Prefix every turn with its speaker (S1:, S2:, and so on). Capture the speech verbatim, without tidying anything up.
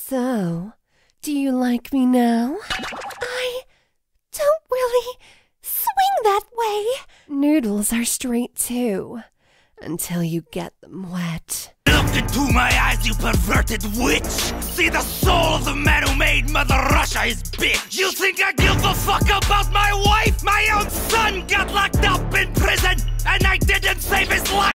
S1: So, do you like me now?
S2: I don't really swing that way.
S1: Noodles are straight too, until you get them wet.
S3: Look into my eyes, you perverted witch! See the soul of the man who made Mother Russia his bitch! You think I give a fuck about my wife? My own son got locked up in prison, and I didn't save his life!